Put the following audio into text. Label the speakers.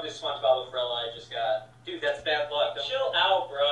Speaker 1: this SpongeBob umbrella I just got. Dude, that's bad luck. Chill out, bro.